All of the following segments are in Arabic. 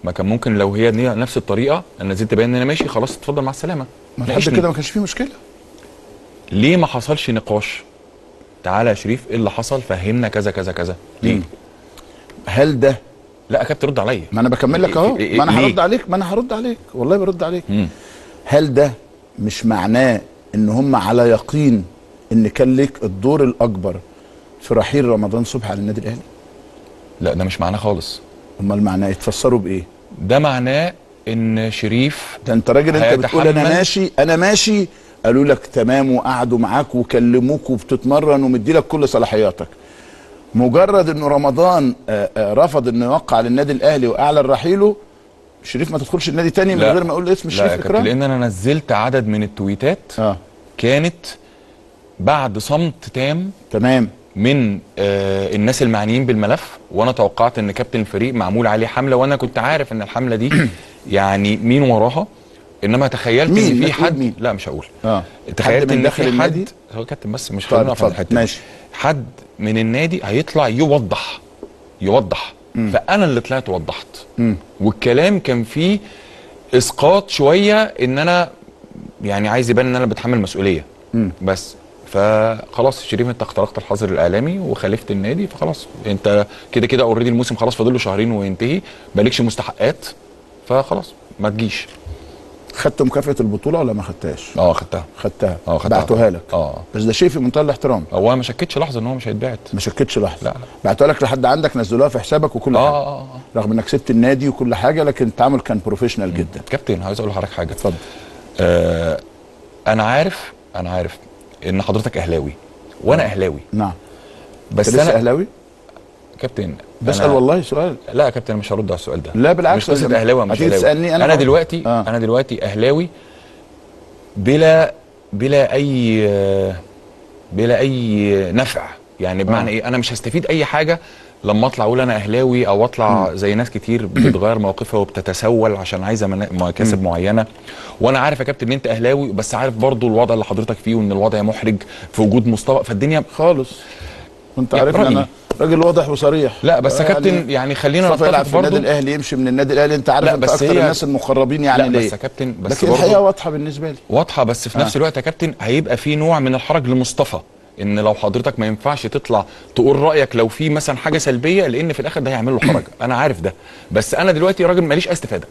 ما كان ممكن لو هي نفس الطريقه انا نزلت باين ان انا ماشي خلاص اتفضل مع السلامه. ما لحد كده ما كانش فيه مشكله. ليه ما حصلش نقاش؟ تعالى يا شريف ايه اللي حصل؟ فهمنا كذا كذا كذا. ليه؟ هل ده لا يا كابتن رد عليا. ما انا بكمل لك اهو. ما انا هرد عليك. ما انا هرد عليك والله برد عليك. هل ده مش معناه ان هم على يقين ان كان لك الدور الاكبر في رحيل رمضان صبحي على النادي الاهلي؟ لا ده مش معناه خالص. امال معناه يتفسروا بايه؟ ده معناه ان شريف ده انت راجل انت بتقول انا ماشي انا ماشي، قالوا لك تمام وقعدوا معاك وكلموك وبتتمرن ومدي لك كل صلاحياتك. مجرد انه رمضان رفض انه يوقع للنادي الاهلي واعلن رحيله، شريف ما تدخلش النادي تاني من غير ما اقول اسم شريف اكرام؟ لان انا نزلت عدد من التويتات كانت بعد صمت تام تمام من الناس المعنيين بالملف، وانا توقعت ان كابتن الفريق معمول عليه حمله، وانا كنت عارف ان الحمله دي يعني مين وراها، انما تخيلت ان في حد مين؟ لا مش هقول. تخيلت ان في حد هو كابتن بس مش خلينا في الحته ماشي. حد من النادي هيطلع يوضح فانا اللي طلعت وضحت. والكلام كان فيه اسقاط شويه ان انا يعني عايز يبان ان انا بتحمل مسؤوليه. بس فخلاص شريف انت اخترقت الحظر الاعلامي وخالفت النادي، فخلاص انت كده كده اوريدي الموسم خلاص فاضل له شهرين وينتهي، مالكش مستحقات، فخلاص ما تجيش. خدت مكافأة البطولة ولا ما خدتهاش؟ خدتها. بعتوها لك. بس ده شيء في منتهى الاحترام. هو انا ما شكتش لحظة ان هو مش هيتبعت. ما شكتش لحظة؟ لا. بعتوها لك لحد عندك، نزلوها في حسابك وكل حاجة. رغم انك سبت النادي وكل حاجة، لكن التعامل كان بروفيشنال جدا. كابتن عايز اقول لحضرتك حاجة. اتفضل. انا عارف ان حضرتك اهلاوي وانا اهلاوي. نعم. بس انا لسه اهلاوي؟ كابتن بسأل والله سؤال. لا يا كابتن انا مش هرد على السؤال ده. لا بالعكس، مش قصه اهلاوي مش اهلاوي. تسألني انا دلوقتي انا دلوقتي اهلاوي بلا اي نفع، يعني بمعنى ايه؟ انا مش هستفيد اي حاجه لما اطلع اقول انا اهلاوي، او اطلع زي ناس كتير بتتغير موقفها وبتتسول عشان عايزه مكاسب معينه. وانا عارف يا كابتن ان انت اهلاوي، بس عارف برضو الوضع اللي حضرتك فيه، وان الوضع محرج في وجود مصطفى، فالدنيا خالص. وانت عارف ان انا راجل واضح وصريح. لا بس يا كابتن يعني خلينا نتفق برضه. في النادي الاهلي يمشي من النادي الاهلي، انت عارف انت اكتر الناس المقربين يعني. لا ليه؟ بس يا كابتن بس لكن الحقيقه واضحه بالنسبه لي. واضحه، بس في نفس الوقت يا كابتن هيبقى في نوع من الحرج لمصطفى، ان لو حضرتك ما ينفعش تطلع تقول رايك لو في مثلا حاجه سلبيه، لان في الاخر ده هيعمل له حرج. انا عارف ده، بس انا دلوقتي راجل ماليش اي استفاده.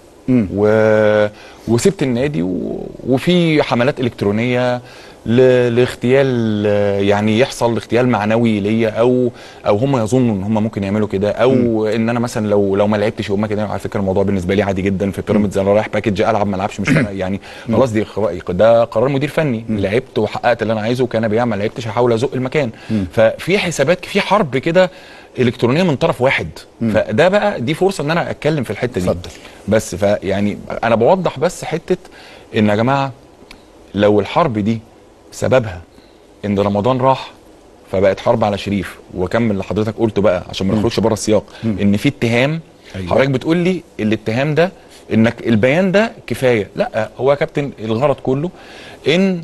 وسبت النادي وفي حملات الكترونيه لاغتيال، يعني يحصل اغتيال معنوي ليا، او هم يظنوا ان هم ممكن يعملوا كده، او ان انا مثلا لو ما لعبتش هم كده. على فكره الموضوع بالنسبه لي عادي جدا في بيراميدز، انا رايح باكج العب ما العبش مش يعني خلاص، ده قرار مدير فني. لعبت وحققت اللي انا عايزه، وكان بيعمل ما لعبتش هحاول ازق المكان. ففي حسابات، في حرب كده الكترونيه من طرف واحد. فده بقى دي فرصه ان انا اتكلم في الحته دي. بس فيعني انا بوضح بس حته ان يا جماعه لو الحرب دي سببها ان رمضان راح فبقت حرب على شريف، وكمل اللي حضرتك قلته بقى عشان ما نخرجش بره السياق، ان في اتهام. حضرتك بتقول لي الاتهام ده انك البيان ده كفايه. لا هو يا كابتن الغرض كله ان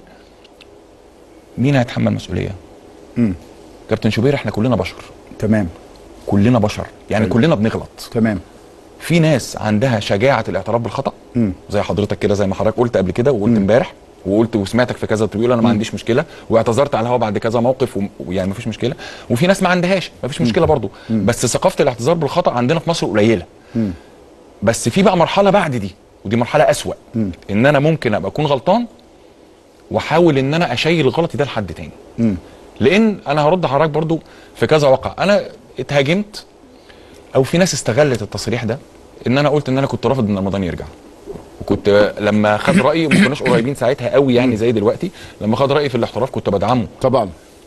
مين هيتحمل مسؤوليه؟ كابتن شوبير احنا كلنا بشر. تمام. كلنا بشر يعني كلنا بنغلط. تمام. في ناس عندها شجاعه الاعتراف بالخطا زي حضرتك كده، زي ما حضرتك قلت قبل كده وقلت امبارح وقلت وسمعتك في كذا بتقول انا ما عنديش مشكله، واعتذرت على الهوا بعد كذا موقف ويعني ما فيش مشكله. وفي ناس ما عندهاش، ما فيش مشكله برضو. بس ثقافه الاعتذار بالخطا عندنا في مصر قليله. بس في بقى مرحله بعد دي، ودي مرحله اسوأ، ان انا ممكن ابقى اكون غلطان واحاول ان انا اشيل غلطي ده لحد تاني. لان انا هرد حضرتك برضو في كذا واقع انا اتهاجمت، او في ناس استغلت التصريح ده ان انا قلت ان انا كنت رافض ان رمضان يرجع. وكنت لما خد رايي ما كناش قريبين ساعتها قوي يعني زي دلوقتي، لما خد رايي في الاحتراف كنت بدعمه طبعا.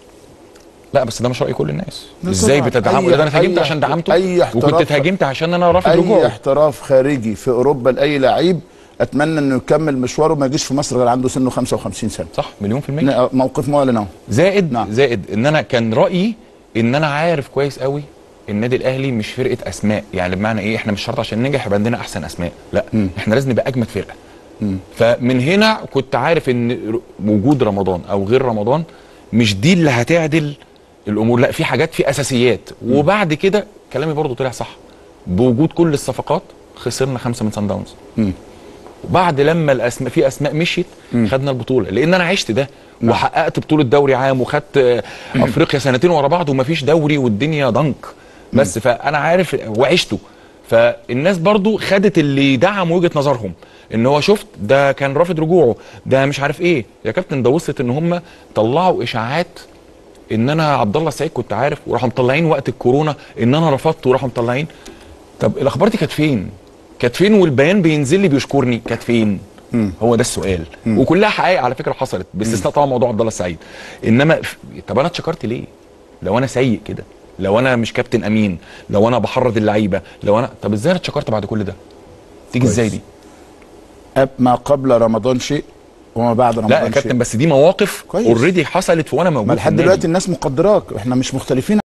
لا بس ده مش راي كل الناس. ازاي بتدعمه؟ ده انا اتهاجمت عشان دعمته، وكنت اتهاجمت عشان انا رافض رجوعه. اي احتراف خارجي في اوروبا لاي لعيب اتمنى انه يكمل مشواره وما يجيش في مصر غير عنده سنه 55 سنه. صح، مليون في المية. موقف معلن اهو. زائد ان انا كان رايي ان انا عارف كويس قوي النادي الاهلي مش فرقه اسماء، يعني بمعنى ايه؟ احنا مش شرط عشان ننجح يبقى عندنا احسن اسماء، لا احنا لازم نبقى اجمد فرقه. فمن هنا كنت عارف ان وجود رمضان او غير رمضان مش دي اللي هتعدل الامور، لا في حاجات، في اساسيات. وبعد كده كلامي برضو طلع صح، بوجود كل الصفقات خسرنا 5 من سان داونز. وبعد لما في اسماء مشيت خدنا البطوله، لان انا عشت ده وحققت بطوله دوري عام وخدت افريقيا سنتين ورا بعض ومفيش دوري والدنيا ضنك بس. فانا عارف وعشته. فالناس برضو خدت اللي دعم وجهه نظرهم، ان هو شفت ده كان رافض رجوعه، ده مش عارف ايه يا كابتن. ده وصلت ان هم طلعوا اشاعات ان انا عبد الله السعيد كنت عارف، وراحوا مطلعين وقت الكورونا ان انا رفضت وراحوا مطلعين. طب الاخبار دي كانت فين؟ كانت فين والبيان بينزل لي بيشكرني؟ كانت فين؟ هو ده السؤال. وكلها حقائق على فكره حصلت باستثناء طبعا موضوع عبد الله السعيد. انما طب انا اتشكرت ليه؟ لو انا سيء كده، لو انا مش كابتن امين، لو انا بحرض اللعيبه، لو انا طب ازاي انا اتشكرت بعد كل ده؟ تيجي ازاي دي؟ ما قبل رمضان شيء وما بعد رمضان شيء. لا يا كابتن، بس دي مواقف اوريدي حصلت وانا موجود. ما لحد دلوقتي الناس مقدراك، احنا مش مختلفين.